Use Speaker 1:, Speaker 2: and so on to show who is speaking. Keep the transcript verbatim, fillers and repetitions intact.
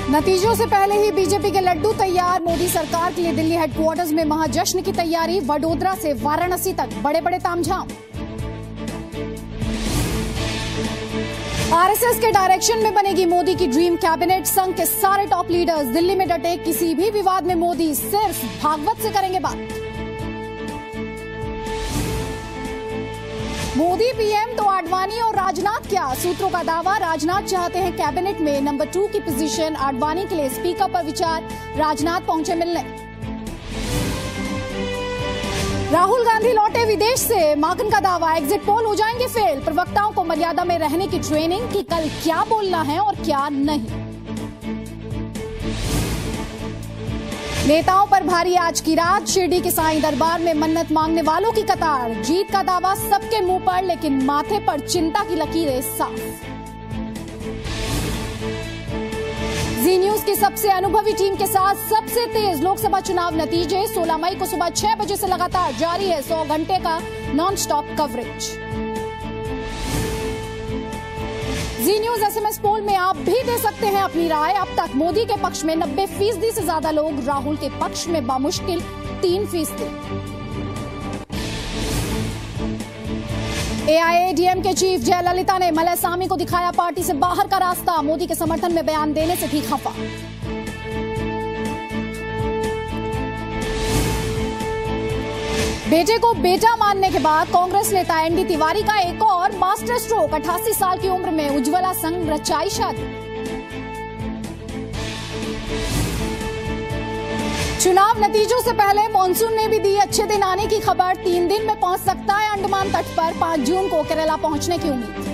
Speaker 1: नतीजों से पहले ही बीजेपी के लड्डू तैयार। मोदी सरकार के लिए दिल्ली हेडक्वार्टर्स में महाजश्न की तैयारी। वडोदरा से वाराणसी तक बड़े बड़े तामझाम। आरएसएस के डायरेक्शन में बनेगी मोदी की ड्रीम कैबिनेट। संघ के सारे टॉप लीडर्स दिल्ली में डटे। किसी भी विवाद में मोदी सिर्फ भागवत से करेंगे बात। मोदी पीएम तो आडवाणी और राजनाथ क्या? सूत्रों का दावा, राजनाथ चाहते हैं कैबिनेट में नंबर टू की पोजीशन। आडवाणी के लिए स्पीकर पर विचार। राजनाथ पहुंचे मिलने। राहुल गांधी लौटे विदेश से। माकन का दावा, एग्जिट पोल हो जाएंगे फेल। प्रवक्ताओं को मर्यादा में रहने की ट्रेनिंग कि कल क्या बोलना है और क्या नहीं। नेताओं पर भारी आज की रात। शिरडी के साईं दरबार में मन्नत मांगने वालों की कतार। जीत का दावा सबके मुंह पर, लेकिन माथे पर चिंता की लकीरें साफ। जी न्यूज की सबसे अनुभवी टीम के साथ सबसे तेज लोकसभा चुनाव नतीजे। सोलह मई को सुबह छह बजे से लगातार जारी है सौ घंटे का non stop coverage. Zee news SMS poll में आप भी दे सकते हैं अपनी राय। अब तक मोदी के पक्ष में नब्बे फीसदी से ज्यादा लोग, राहुल के पक्ष में बामुश्किल तीन फीसदी। एआईएडीएम के चीफ जयललिता ने मलयसामी को दिखाया पार्टी से बाहर का रास्ता। मोदी के समर्थन में बयान देने से थी खफा। बेटे को बेटा मानने के बाद कांग्रेस नेता एनडी तिवारी का एक और मास्टर स्ट्रोक। अट्ठासी साल की उम्र में उज्ज्वला संग रचाई शादी। चुनाव नतीजों से पहले मॉनसून ने भी दी अच्छे दिन आने की खबर। तीन दिन में पहुंच सकता है अंडमान तट पर। पांच जून को केरला पहुंचने की उम्मीद।